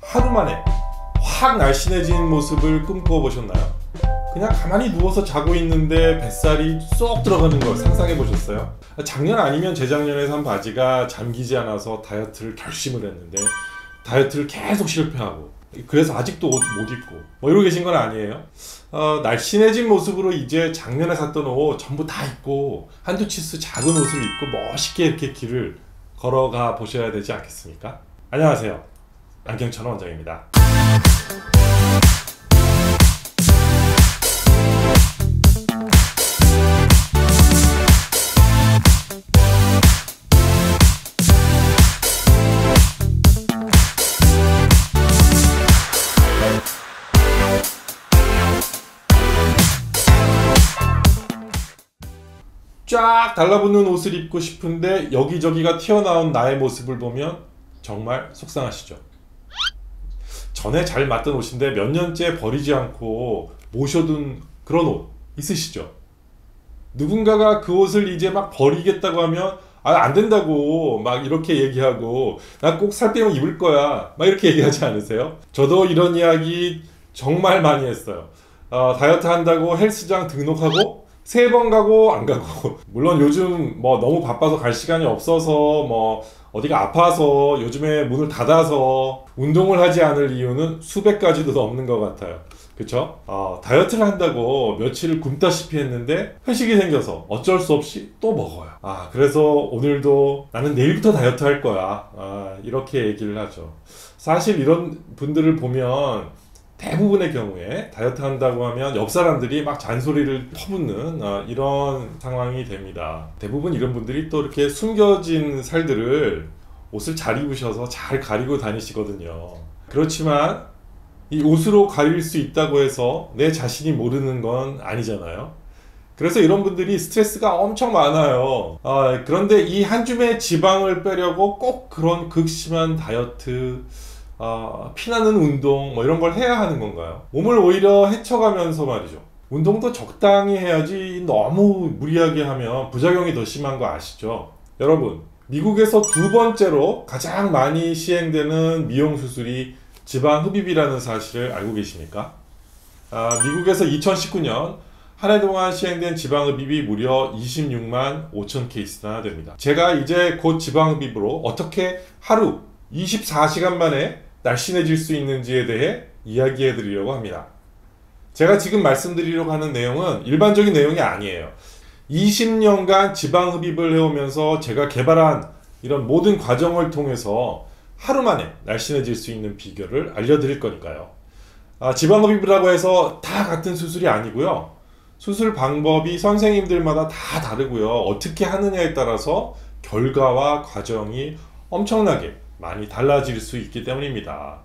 하루 만에 확 날씬해진 모습을 꿈꿔 보셨나요? 그냥 가만히 누워서 자고 있는데 뱃살이 쏙 들어가는 걸 상상해 보셨어요? 작년 아니면 재작년에 산 바지가 잠기지 않아서 다이어트를 결심을 했는데 다이어트를 계속 실패하고 그래서 아직도 옷 못 입고 뭐 이러고 계신 건 아니에요. 날씬해진 모습으로 이제 작년에 샀던 옷 전부 다 입고 한두 치수 작은 옷을 입고 멋있게 이렇게 길을 걸어가 보셔야 되지 않겠습니까? 안녕하세요, 안경천 원장입니다. 쫙 달라붙는 옷을 입고 싶은데 여기저기가 튀어나온 나의 모습을 보면 정말 속상하시죠? 전에 잘 맞던 옷인데 몇 년째 버리지 않고 모셔둔 그런 옷 있으시죠? 누군가가 그 옷을 이제 막 버리겠다고 하면 안 된다고 막 이렇게 얘기하고 나 꼭 살 빼면 입을 거야 막 이렇게 얘기하지 않으세요? 저도 이런 이야기 정말 많이 했어요. 다이어트 한다고 헬스장 등록하고 3번 가고 안 가고 물론 요즘 뭐 너무 바빠서 갈 시간이 없어서 뭐 어디가 아파서 요즘에 문을 닫아서 운동을 하지 않을 이유는 수백 가지도 넘는 것 같아요. 그쵸? 다이어트를 한다고 며칠을 굶다시피 했는데 회식이 생겨서 어쩔 수 없이 또 먹어요. 그래서 오늘도 나는 내일부터 다이어트 할 거야 이렇게 얘기를 하죠. 사실 이런 분들을 보면 대부분의 경우에 다이어트 한다고 하면 옆 사람들이 막 잔소리를 퍼붓는 이런 상황이 됩니다. 대부분 이런 분들이 또 이렇게 숨겨진 살들을 옷을 잘 입으셔서 잘 가리고 다니시거든요. 그렇지만 이 옷으로 가릴 수 있다고 해서 내 자신이 모르는 건 아니잖아요. 그래서 이런 분들이 스트레스가 엄청 많아요. 그런데 이 한 줌의 지방을 빼려고 꼭 그런 극심한 다이어트 피나는 운동 뭐 이런 걸 해야 하는 건가요? 몸을 오히려 헤쳐가면서 말이죠. 운동도 적당히 해야지 너무 무리하게 하면 부작용이 더 심한 거 아시죠? 여러분, 미국에서 2번째로 가장 많이 시행되는 미용 수술이 지방 흡입이라는 사실을 알고 계십니까? 미국에서 2019년 한 해 동안 시행된 지방 흡입이 무려 26만 5천 케이스나 됩니다. 제가 이제 곧 지방 흡입으로 어떻게 하루 24시간 만에 날씬해질 수 있는지에 대해 이야기해 드리려고 합니다. 제가 지금 말씀드리려고 하는 내용은 일반적인 내용이 아니에요. 20년간 지방 흡입을 해오면서 제가 개발한 이런 모든 과정을 통해서 하루 만에 날씬해질 수 있는 비결을 알려드릴 거니까요. 지방 흡입이라고 해서 다 같은 수술이 아니고요. 수술 방법이 선생님들마다 다 다르고요. 어떻게 하느냐에 따라서 결과와 과정이 엄청나게 많이 달라질 수 있기 때문입니다.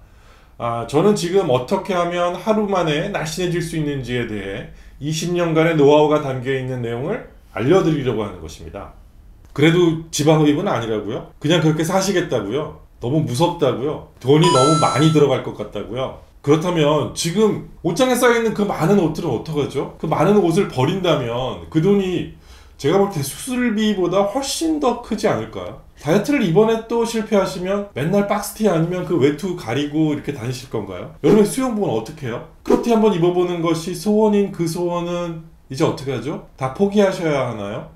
저는 지금 어떻게 하면 하루 만에 날씬해질 수 있는지에 대해 20년간의 노하우가 담겨있는 내용을 알려드리려고 하는 것입니다. 그래도 지방 흡입은 아니라고요? 그냥 그렇게 사시겠다고요? 너무 무섭다고요? 돈이 너무 많이 들어갈 것 같다고요? 그렇다면 지금 옷장에 쌓여있는 그 많은 옷들은 어떡하죠? 그 많은 옷을 버린다면 그 돈이 제가 볼 때 수술비보다 훨씬 더 크지 않을까요? 다이어트를 이번에 또 실패하시면 맨날 박스티 아니면 그 외투 가리고 이렇게 다니실 건가요? 여름에 수영복은 어떻게 해요? 크롭티 한번 입어보는 것이 소원인 그 소원은 이제 어떻게 하죠? 다 포기하셔야 하나요?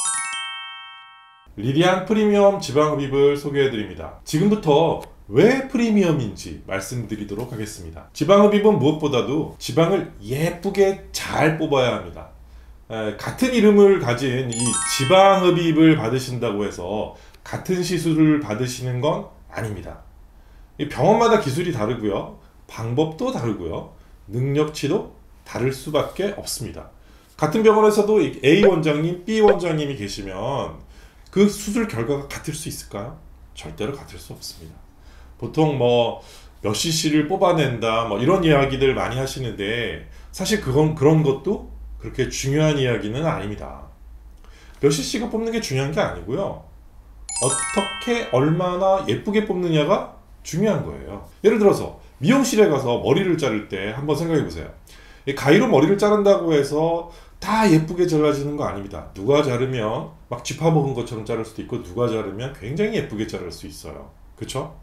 리디안 프리미엄 지방 흡입을 소개해드립니다. 지금부터 왜 프리미엄인지 말씀드리도록 하겠습니다. 지방 흡입은 무엇보다도 지방을 예쁘게 잘 뽑아야 합니다. 같은 이름을 가진 이 지방 흡입을 받으신다고 해서 같은 시술을 받으시는 건 아닙니다. 병원마다 기술이 다르고요, 방법도 다르고요, 능력치도 다를 수밖에 없습니다. 같은 병원에서도 A 원장님, B 원장님이 계시면 그 수술 결과가 같을 수 있을까요? 절대로 같을 수 없습니다. 보통 뭐 몇 cc를 뽑아낸다 뭐 이런 이야기들 많이 하시는데 사실 그런 것도 그렇게 중요한 이야기는 아닙니다. 몇 cc가 뽑는 게 중요한 게 아니고요, 어떻게 얼마나 예쁘게 뽑느냐가 중요한 거예요. 예를 들어서 미용실에 가서 머리를 자를 때 한번 생각해 보세요. 가위로 머리를 자른다고 해서 다 예쁘게 잘라지는 거 아닙니다. 누가 자르면 막 쥐파먹은 것처럼 자를 수도 있고 누가 자르면 굉장히 예쁘게 자를 수 있어요. 그쵸?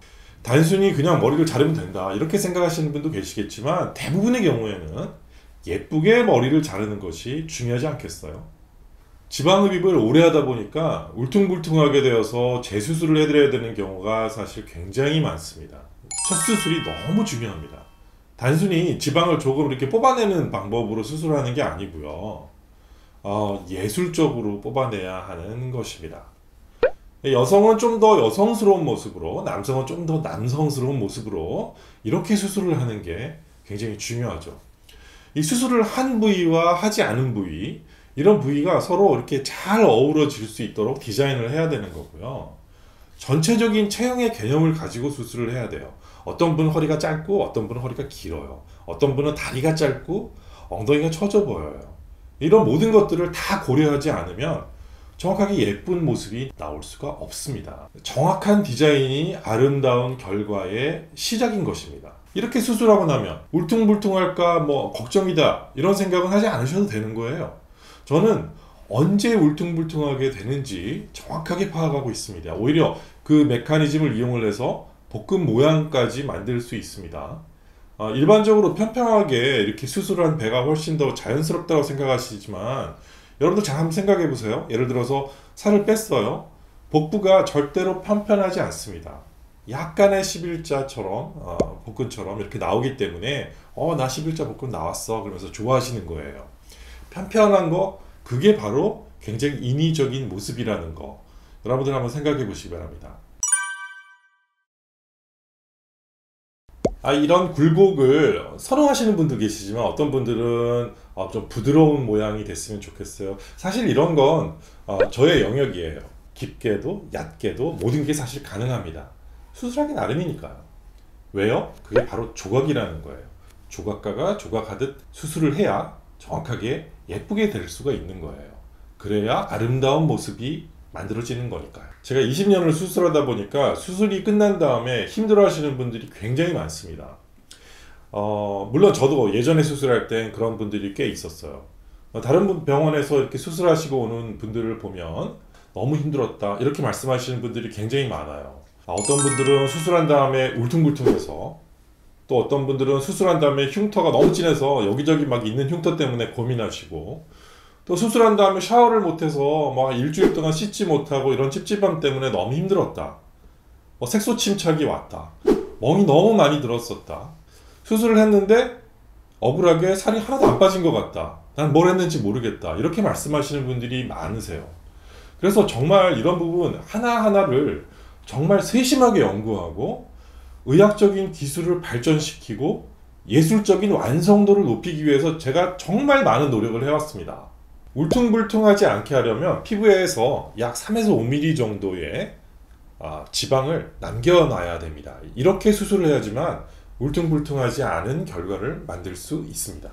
단순히 그냥 머리를 자르면 된다 이렇게 생각하시는 분도 계시겠지만 대부분의 경우에는 예쁘게 머리를 자르는 것이 중요하지 않겠어요? 지방흡입을 오래 하다 보니까 울퉁불퉁하게 되어서 재수술을 해드려야 되는 경우가 사실 굉장히 많습니다. 첫 수술이 너무 중요합니다. 단순히 지방을 조금 이렇게 뽑아내는 방법으로 수술하는 게 아니고요. 예술적으로 뽑아내야 하는 것입니다. 여성은 좀 더 여성스러운 모습으로, 남성은 좀 더 남성스러운 모습으로 이렇게 수술을 하는 게 굉장히 중요하죠. 이 수술을 한 부위와 하지 않은 부위, 이런 부위가 서로 이렇게 잘 어우러질 수 있도록 디자인을 해야 되는 거고요. 전체적인 체형의 개념을 가지고 수술을 해야 돼요. 어떤 분은 허리가 짧고 어떤 분은 허리가 길어요. 어떤 분은 다리가 짧고 엉덩이가 처져 보여요. 이런 모든 것들을 다 고려하지 않으면 정확하게 예쁜 모습이 나올 수가 없습니다. 정확한 디자인이 아름다운 결과의 시작인 것입니다. 이렇게 수술하고 나면 울퉁불퉁할까 뭐 걱정이다 이런 생각은 하지 않으셔도 되는 거예요. 저는 언제 울퉁불퉁하게 되는지 정확하게 파악하고 있습니다. 오히려 그 메커니즘을 이용을 해서 복근 모양까지 만들 수 있습니다. 일반적으로 평평하게 이렇게 수술한 배가 훨씬 더 자연스럽다고 생각하시지만 여러분들 잘 한번 생각해 보세요. 예를 들어서 살을 뺐어요. 복부가 절대로 편편하지 않습니다. 약간의 11자처럼 복근처럼 이렇게 나오기 때문에 나 11자 복근 나왔어 그러면서 좋아하시는 거예요. 편편한 거 그게 바로 굉장히 인위적인 모습이라는 거 여러분들 한번 생각해 보시기 바랍니다. 이런 굴곡을 선호하시는 분도 계시지만 어떤 분들은 좀 부드러운 모양이 됐으면 좋겠어요. 사실 이런 건 저의 영역이에요. 깊게도 얕게도 모든 게 사실 가능합니다. 수술하기 나름이니까요. 왜요? 그게 바로 조각이라는 거예요. 조각가가 조각하듯 수술을 해야 정확하게 예쁘게 될 수가 있는 거예요. 그래야 아름다운 모습이 만들어지는 거니까요. 제가 20년을 수술하다 보니까 수술이 끝난 다음에 힘들어 하시는 분들이 굉장히 많습니다. 물론 저도 예전에 수술할 땐 그런 분들이 꽤 있었어요. 다른 병원에서 이렇게 수술하시고 오는 분들을 보면 너무 힘들었다 이렇게 말씀하시는 분들이 굉장히 많아요. 어떤 분들은 수술한 다음에 울퉁불퉁해서 또 어떤 분들은 수술한 다음에 흉터가 너무 진해서 여기저기 막 있는 흉터 때문에 고민하시고 또 수술한 다음에 샤워를 못해서 막 일주일 동안 씻지 못하고 이런 찝찝함 때문에 너무 힘들었다. 색소 침착이 왔다. 멍이 너무 많이 들었었다. 수술을 했는데 억울하게 살이 하나도 안 빠진 것 같다. 난 뭘 했는지 모르겠다. 이렇게 말씀하시는 분들이 많으세요. 그래서 정말 이런 부분 하나하나를 정말 세심하게 연구하고 의학적인 기술을 발전시키고 예술적인 완성도를 높이기 위해서 제가 정말 많은 노력을 해왔습니다. 울퉁불퉁하지 않게 하려면 피부에서 약 3에서 5mm 정도의 지방을 남겨놔야 됩니다. 이렇게 수술을 해야지만 울퉁불퉁하지 않은 결과를 만들 수 있습니다.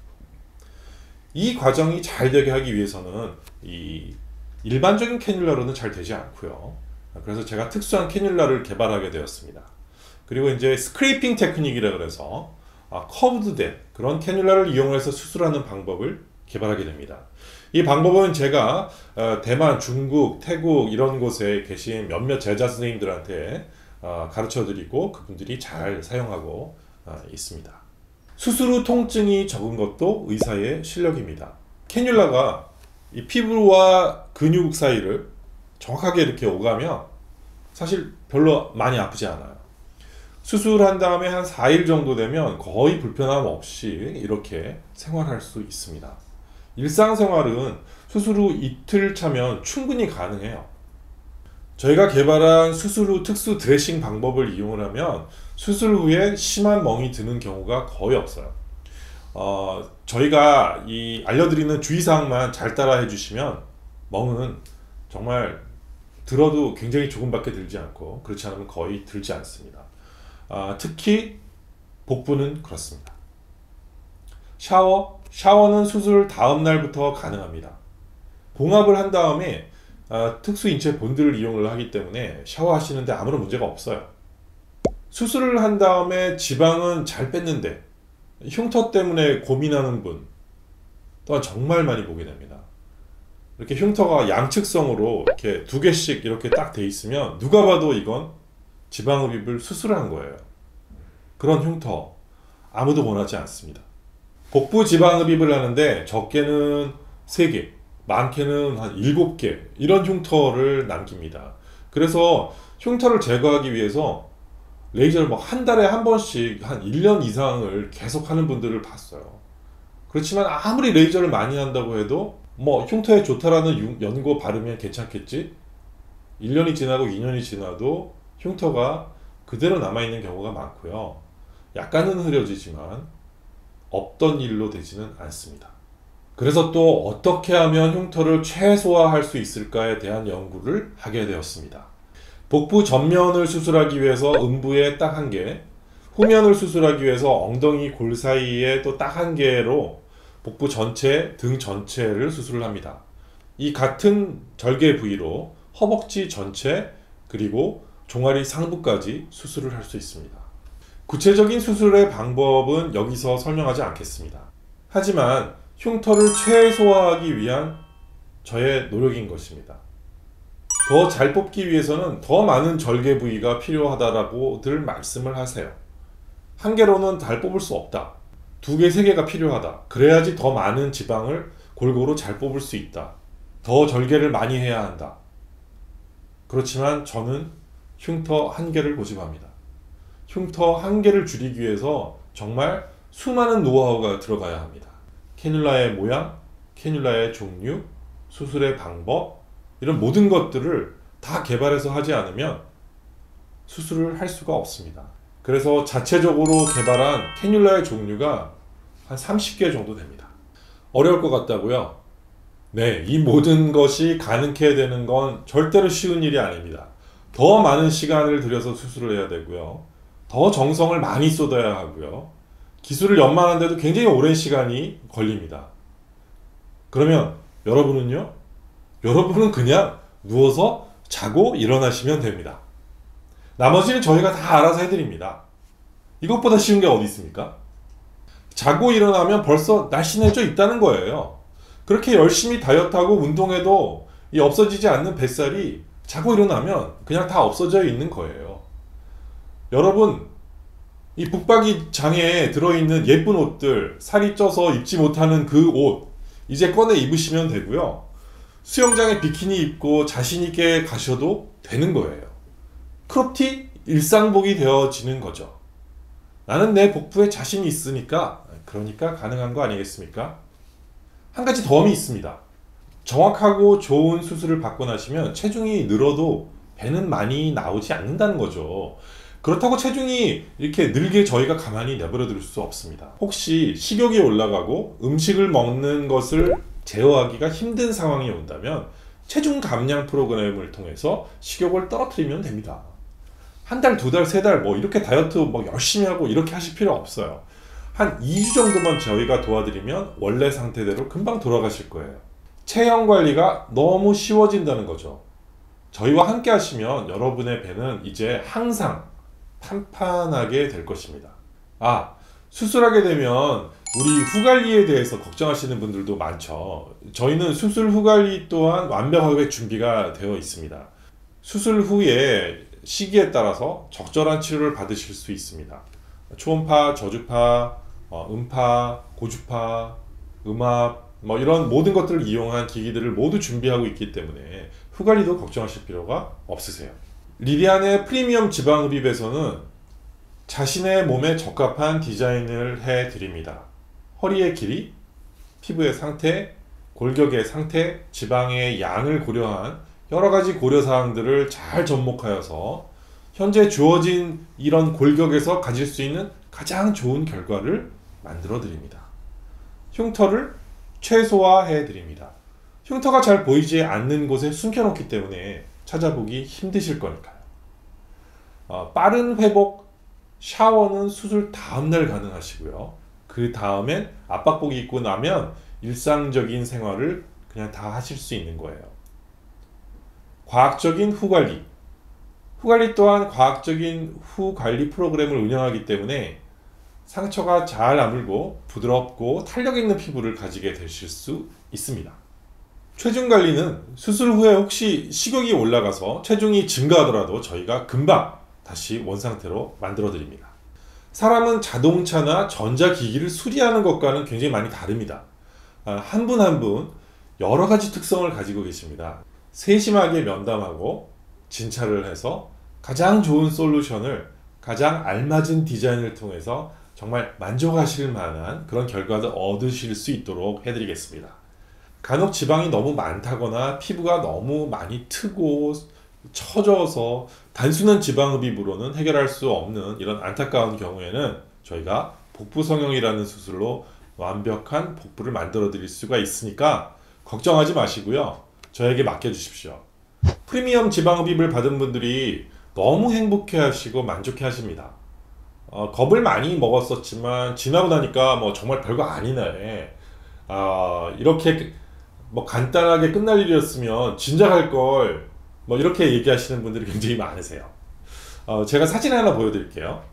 이 과정이 잘 되게 하기 위해서는 이 일반적인 캐뉼라로는 잘 되지 않고요. 그래서 제가 특수한 캐뉼라를 개발하게 되었습니다. 그리고 이제 스크레이핑 테크닉이라 그래서 커브드된 그런 캐뉼라를 이용해서 수술하는 방법을 개발하게 됩니다. 이 방법은 제가 대만, 중국, 태국 이런 곳에 계신 몇몇 제자 선생님들한테 가르쳐 드리고 그분들이 잘 사용하고 있습니다. 수술 후 통증이 적은 것도 의사의 실력입니다. 캐뉼라가 이 피부와 근육 사이를 정확하게 이렇게 오가면 사실 별로 많이 아프지 않아요. 수술한 다음에 한 4일 정도 되면 거의 불편함 없이 이렇게 생활할 수 있습니다. 일상생활은 수술 후 이틀 차면 충분히 가능해요. 저희가 개발한 수술 후 특수 드레싱 방법을 이용을 하면 수술 후에 심한 멍이 드는 경우가 거의 없어요. 저희가 알려드리는 주의사항만 잘 따라 해주시면 멍은 정말 들어도 굉장히 조금밖에 들지 않고 그렇지 않으면 거의 들지 않습니다. 특히 복부는 그렇습니다. 샤워는 수술 다음 날부터 가능합니다. 봉합을 한 다음에 특수 인체 본드를 이용을 하기 때문에 샤워하시는데 아무런 문제가 없어요. 수술을 한 다음에 지방은 잘 뺐는데 흉터 때문에 고민하는 분 또한 정말 많이 보게 됩니다. 이렇게 흉터가 양측성으로 이렇게 두 개씩 이렇게 딱 돼 있으면 누가 봐도 이건 지방흡입을 수술한 거예요. 그런 흉터 아무도 원하지 않습니다. 복부 지방흡입을 하는데 적게는 3개, 많게는 한 7개 이런 흉터를 남깁니다. 그래서 흉터를 제거하기 위해서 레이저를 뭐 한 달에 한 번씩 한 1년 이상을 계속 하는 분들을 봤어요. 그렇지만 아무리 레이저를 많이 한다고 해도 뭐 흉터에 좋다라는 연고 바르면 괜찮겠지? 1년이 지나고 2년이 지나도 흉터가 그대로 남아있는 경우가 많고요. 약간은 흐려지지만 없던 일로 되지는 않습니다. 그래서 또 어떻게 하면 흉터를 최소화할 수 있을까에 대한 연구를 하게 되었습니다. 복부 전면을 수술하기 위해서 음부에 딱 1개, 후면을 수술하기 위해서 엉덩이 골 사이에 또 딱 1개로 복부 전체, 등 전체를 수술을 합니다. 이 같은 절개 부위로 허벅지 전체 그리고 종아리 상부까지 수술을 할 수 있습니다. 구체적인 수술의 방법은 여기서 설명하지 않겠습니다. 하지만 흉터를 최소화하기 위한 저의 노력인 것입니다. 더 잘 뽑기 위해서는 더 많은 절개 부위가 필요하다라고들 말씀을 하세요. 1개로는 잘 뽑을 수 없다. 2개, 3개가 필요하다. 그래야지 더 많은 지방을 골고루 잘 뽑을 수 있다. 더 절개를 많이 해야 한다. 그렇지만 저는 흉터 1개를 고집합니다. 흉터 1개를 줄이기 위해서 정말 수많은 노하우가 들어가야 합니다. 캐뉼라의 모양, 캐뉼라의 종류, 수술의 방법 이런 모든 것들을 다 개발해서 하지 않으면 수술을 할 수가 없습니다. 그래서 자체적으로 개발한 캐뉼라의 종류가 한 30개 정도 됩니다. 어려울 것 같다고요? 네, 이 모든 것이 가능케 되는 건 절대로 쉬운 일이 아닙니다. 더 많은 시간을 들여서 수술을 해야 되고요. 더 정성을 많이 쏟아야 하고요. 기술을 연마하는데도 굉장히 오랜 시간이 걸립니다. 그러면 여러분은요? 여러분은 그냥 누워서 자고 일어나시면 됩니다. 나머지는 저희가 다 알아서 해드립니다. 이것보다 쉬운 게 어디 있습니까? 자고 일어나면 벌써 날씬해져 있다는 거예요. 그렇게 열심히 다이어트하고 운동해도 이 없어지지 않는 뱃살이 자고 일어나면 그냥 다 없어져 있는 거예요. 여러분, 이 북박이 장에 들어있는 예쁜 옷들, 살이 쪄서 입지 못하는 그 옷 이제 꺼내 입으시면 되고요. 수영장에 비키니 입고 자신있게 가셔도 되는 거예요. 크롭티 일상복이 되어지는 거죠. 나는 내 복부에 자신이 있으니까 그러니까 가능한 거 아니겠습니까? 한 가지 덤이 있습니다. 정확하고 좋은 수술을 받고 나시면 체중이 늘어도 배는 많이 나오지 않는다는 거죠. 그렇다고 체중이 이렇게 늘게 저희가 가만히 내버려 둘 수 없습니다. 혹시 식욕이 올라가고 음식을 먹는 것을 제어하기가 힘든 상황이 온다면 체중 감량 프로그램을 통해서 식욕을 떨어뜨리면 됩니다. 1달, 2달, 3달 뭐 이렇게 다이어트 뭐 열심히 하고 이렇게 하실 필요 없어요. 한 2주 정도만 저희가 도와드리면 원래 상태대로 금방 돌아가실 거예요. 체형 관리가 너무 쉬워진다는 거죠. 저희와 함께 하시면 여러분의 배는 이제 항상 판판하게 될 것입니다. 수술하게 되면 우리 후 관리에 대해서 걱정하시는 분들도 많죠. 저희는 수술 후 관리 또한 완벽하게 준비가 되어 있습니다. 수술 후에 시기에 따라서 적절한 치료를 받으실 수 있습니다. 초음파, 저주파, 음파, 고주파, 음압 뭐 이런 모든 것들을 이용한 기기들을 모두 준비하고 있기 때문에 후 관리도 걱정하실 필요가 없으세요. 리디안의 프리미엄 지방흡입에서는 자신의 몸에 적합한 디자인을 해드립니다. 허리의 길이, 피부의 상태, 골격의 상태, 지방의 양을 고려한 여러가지 고려사항들을 잘 접목하여서 현재 주어진 이런 골격에서 가질 수 있는 가장 좋은 결과를 만들어 드립니다. 흉터를 최소화해 드립니다. 흉터가 잘 보이지 않는 곳에 숨겨놓기 때문에 찾아보기 힘드실 거니까요. 빠른 회복, 샤워는 수술 다음날 가능하시고요. 그 다음엔 압박복이 입고 나면 일상적인 생활을 그냥 다 하실 수 있는 거예요. 과학적인 후관리. 후관리 또한 과학적인 후관리 프로그램을 운영하기 때문에 상처가 잘 아물고 부드럽고 탄력 있는 피부를 가지게 되실 수 있습니다. 체중 관리는 수술 후에 혹시 식욕이 올라가서 체중이 증가하더라도 저희가 금방 다시 원상태로 만들어 드립니다. 사람은 자동차나 전자기기를 수리하는 것과는 굉장히 많이 다릅니다. 한 분 한 분 여러 가지 특성을 가지고 계십니다. 세심하게 면담하고 진찰을 해서 가장 좋은 솔루션을, 가장 알맞은 디자인을 통해서 정말 만족하실 만한 그런 결과를 얻으실 수 있도록 해드리겠습니다. 간혹 지방이 너무 많다거나 피부가 너무 많이 트고 처져서 단순한 지방흡입으로는 해결할 수 없는 이런 안타까운 경우에는 저희가 복부 성형이라는 수술로 완벽한 복부를 만들어 드릴 수가 있으니까 걱정하지 마시고요. 저에게 맡겨주십시오. 프리미엄 지방흡입을 받은 분들이 너무 행복해 하시고 만족해 하십니다. 겁을 많이 먹었었지만 지나고 나니까 정말 별거 아니네. 이렇게 간단하게 끝날 일이었으면 진작 할걸, 이렇게 얘기하시는 분들이 굉장히 많으세요. 제가 사진 하나 보여드릴게요.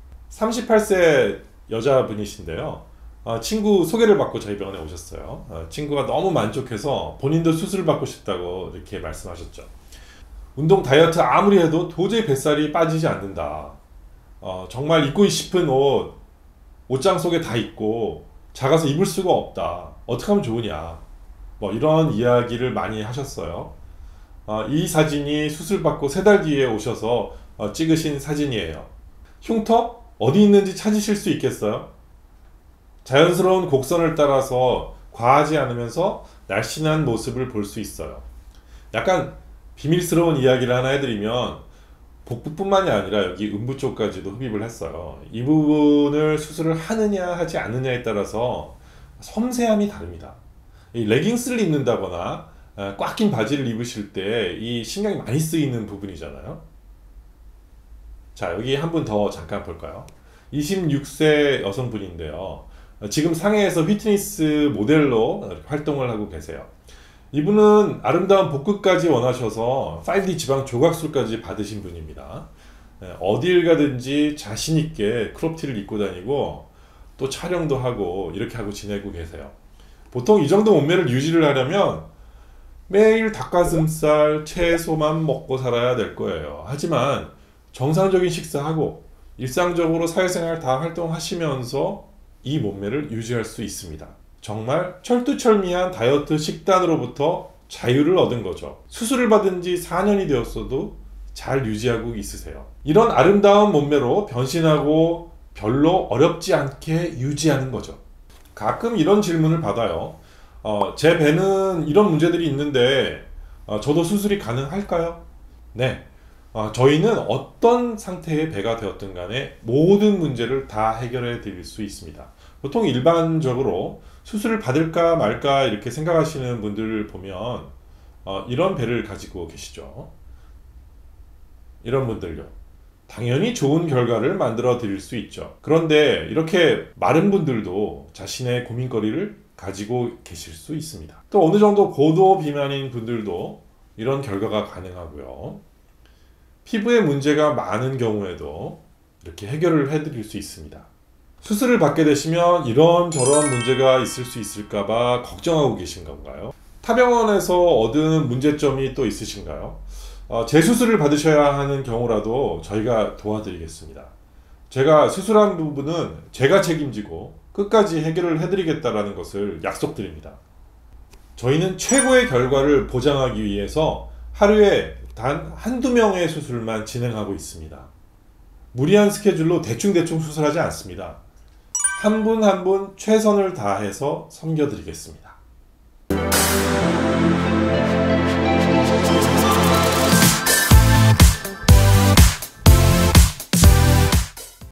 38세 여자분이신데요. 친구 소개를 받고 저희 병원에 오셨어요. 친구가 너무 만족해서 본인도 수술을 받고 싶다고 이렇게 말씀하셨죠. 운동 다이어트 아무리 해도 도저히 뱃살이 빠지지 않는다. 정말 입고 싶은 옷장 속에 다 있고 작아서 입을 수가 없다. 어떻게 하면 좋으냐. 이런 이야기를 많이 하셨어요. 이 사진이 수술받고 3달 뒤에 오셔서 찍으신 사진이에요. 흉터? 어디 있는지 찾으실 수 있겠어요? 자연스러운 곡선을 따라서 과하지 않으면서 날씬한 모습을 볼 수 있어요. 약간 비밀스러운 이야기를 하나 해드리면 복부뿐만이 아니라 여기 음부 쪽까지도 흡입을 했어요. 이 부분을 수술을 하느냐 하지 않느냐에 따라서 섬세함이 다릅니다. 이 레깅스를 입는다거나 꽉 낀 바지를 입으실 때 이 신경이 많이 쓰이는 부분이잖아요. 자, 여기 한 분 더 잠깐 볼까요? 26세 여성분인데요. 지금 상해에서 휘트니스 모델로 활동을 하고 계세요. 이분은 아름다운 복근까지 원하셔서 5D 지방 조각술까지 받으신 분입니다. 어딜 가든지 자신있게 크롭티를 입고 다니고 또 촬영도 하고 이렇게 하고 지내고 계세요. 보통 이 정도 몸매를 유지를 하려면 매일 닭가슴살, 채소만 먹고 살아야 될 거예요. 하지만 정상적인 식사하고 일상적으로 사회생활 다 활동하시면서 이 몸매를 유지할 수 있습니다. 정말 철두철미한 다이어트 식단으로부터 자유를 얻은 거죠. 수술을 받은 지 4년이 되었어도 잘 유지하고 있으세요. 이런 아름다운 몸매로 변신하고 별로 어렵지 않게 유지하는 거죠. 가끔 이런 질문을 받아요. 제 배는 이런 문제들이 있는데 저도 수술이 가능할까요? 네. 저희는 어떤 상태의 배가 되었든 간에 모든 문제를 다 해결해 드릴 수 있습니다. 보통 일반적으로 수술을 받을까 말까 이렇게 생각하시는 분들을 보면 이런 배를 가지고 계시죠. 이런 분들요. 당연히 좋은 결과를 만들어 드릴 수 있죠. 그런데 이렇게 마른 분들도 자신의 고민거리를 가지고 계실 수 있습니다. 또 어느 정도 고도 비만인 분들도 이런 결과가 가능하고요. 피부에 문제가 많은 경우에도 이렇게 해결을 해드릴 수 있습니다. 수술을 받게 되시면 이런저런 문제가 있을 수 있을까봐 걱정하고 계신 건가요? 타병원에서 얻은 문제점이 또 있으신가요? 재수술을 받으셔야 하는 경우라도 저희가 도와드리겠습니다. 제가 수술한 부분은 제가 책임지고 끝까지 해결을 해드리겠다는 것을 약속드립니다. 저희는 최고의 결과를 보장하기 위해서 하루에 단 한두 명의 수술만 진행하고 있습니다. 무리한 스케줄로 대충대충 수술하지 않습니다. 한 분 한 분 최선을 다해서 섬겨드리겠습니다.